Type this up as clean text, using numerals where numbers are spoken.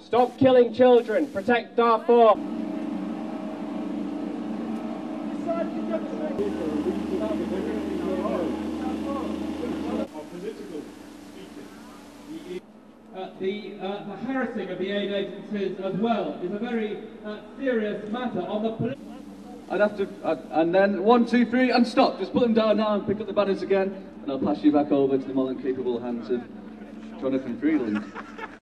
Stop killing children. Protect Darfur. The harassing of the aid agencies as well is a very serious matter on the political... I'd have to, and then 1, 2, 3, and stop. Just put them down now and pick up the banners again, and I'll pass you back over to the more than capable hands of Jonathan Freeland.